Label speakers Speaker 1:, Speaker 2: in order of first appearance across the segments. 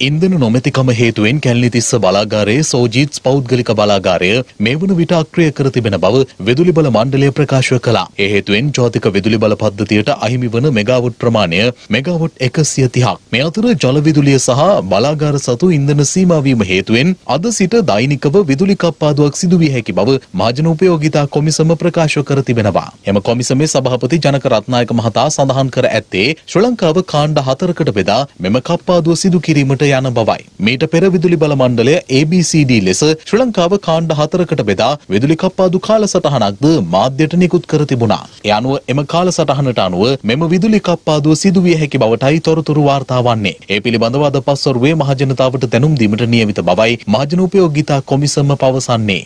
Speaker 1: ඉන්ධන නොමැතිකම හේතුවෙන් කැලණිතිස්ස බලාගාරයේ සෝජිත්ස් පෞද්ගලික බලාගාරය මේ වන විට අක්‍රිය කර තිබෙන බව විදුලි බල මණ්ඩලය ප්‍රකාශ කළා. ඒ හේතුවෙන් ජාතික විදුලි බල පද්ධතියට අහිමි වන මෙගාවොට් ප්‍රමාණය මෙගාවොට් 130ක්. මේ අතර ජල විදුලිය සහ බලාගාර සතු ඉන්ධන සීමා වීම හේතුවෙන් අද සිට දෛනිකව විදුලි කප්පාදුවක් සිදු විය හැකි බව මහජන උපයෝගිතා කොමිසම ප්‍රකාශ කර තිබෙනවා. එම කොමිසමේ සභාපති ජනක රත්නායක මහතා සඳහන් කර ඇත්තේ ශ්‍රී ලංකාව කාණ්ඩ 4කට බෙදා මෙම කප්පාදුව සිදු කිරීමට යන බවයි. මීට පෙර විදුලි බල මණ්ඩලය ABCD ලෙස ශ්‍රී ලංකාව කාණ්ඩ 4කට බෙදා විදුලි කප්පාදු කාලසටහනක්ද මාධ්‍යට නිකුත් කර තිබුණා. ඒ අනුව එම කාලසටහනට අනුව මෙම විදුලි කප්පාදුව සිදු විය හැකි බවටයි තොරතුරු වාර්තා වන්නේ. ඒ පිළිබඳව අද පස්වරුවේ මහජනතාවට දැනුම් දීමට නියමිත බවයි මහජන උපයෝගිතා කොමිසම පවසන්නේ.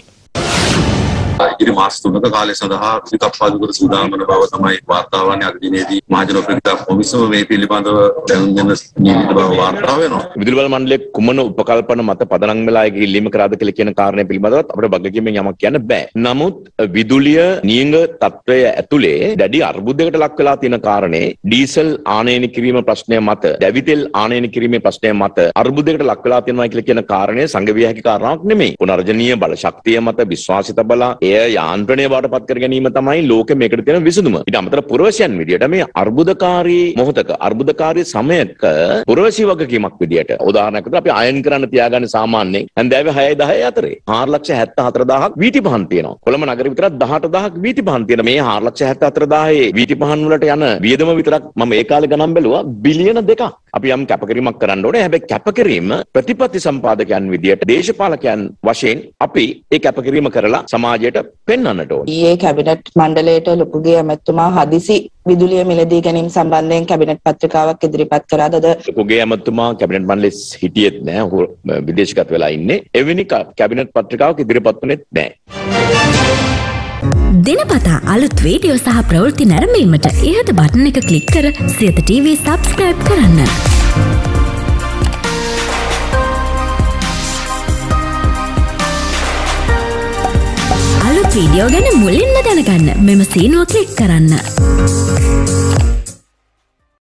Speaker 2: ඉතින් මාස 3ක කාලය සඳහා විකප්පාදු කර සූදානම් වන බව තමයි වාර්තා වන්නේ. අද දිනේදී මහජන උපයෝගිතා කොමිසම මේ පිළිබඳව දැනුම් දෙන නියමිත බව වාර්තා වෙනවා.
Speaker 3: විදුලි බල මණ්ඩලයේ කුමන උපකල්පන මත පදනම් වෙලා ඒක ඉල්ලීම කරාද කියලා කියන කාරණය පිළිබඳවත් අපිට බගකීමෙන් යමක් කියන්න බෑ. නමුත් විදුලිය නියඟ තත්වය ඇතුලේ දැඩි අර්බුදයකට ලක් වෙලා තියෙන කාරණේ ඩීසල් ආනයන කිරීම ප්‍රශ්නය මත, දැවිතෙල් ආනයන කිරීමේ ප්‍රශ්නය මත අර්බුදයකට ලක් වෙලා තියෙනවා කියලා කියන කාරණය සංගවිය හැකි කාරණාවක් නෙමෙයි. පුනර්ජනීය බල ශක්තිය මත විශ්වාසිත බල එය යාන්ත්‍රණය බවට පත් කර ගැනීම තමයි ලෝකෙ මේකට තියෙන විසඳුම. ඊට අමතරව පුරවැසියන් විදියට මේ අර්බුදකාරී මොහොතක අර්බුදකාරී සමයක පුරවැසි වගකීමක් විදියට උදාහරණයක් විදියට අපි අයන් කරන්න තියාගන්නේ සාමාන්‍යයෙන් හන්දෑවේ 6:10 අතරේ 4,74,000ක් වීටි පහන් තියෙනවා. කොළඹ නගරෙ විතරක් 18,000ක් වීටි පහන් තියෙන මේ 4,74,000 වීටි පහන් වලට යන වියදම විතරක් මම ඒ කාලේ ගණන් බැලුවා බිලියන 2ක්. අපි යම් කැපකිරීමක් කරන්න ඕනේ. හැබැයි කැපකිරීම ප්‍රතිපත්ති සම්පාදකයන් විදියට දේශපාලකයන් වශයෙන් අපි ඒ කැපකිරීම කරලා සමාජයට පෙන්වන්නට ඕනේ. ඊයේ කැබිනට් මණ්ඩලයට ලොකුගේ ඇමතුමා හදිසි විදුලිය මිලදී ගැනීම සම්බන්ධයෙන් කැබිනට් පත්‍රිකාවක් ඉදිරිපත් කරාද? ලොකුගේ ඇමතුමා කැබිනට් මණ්ඩලයේ හිටියෙත් නෑ. ඔහු විදේශගත වෙලා ඉන්නේ. එවැනි කැබිනට් පත්‍රිකාවක් ඉදිරිපත් වුණෙත් නෑ.
Speaker 4: දිනපතා අලුත් වීඩියෝ සහ ප්‍රවෘත්ති නැරඹීමට ඉහත බටන් එක ක්ලික් කර සියත TV subscribe කරන්න. අලුත් වීඩියෝ ගැන මුලින්ම දැනගන්න මෙම සීනුව ක්ලික් කරන්න.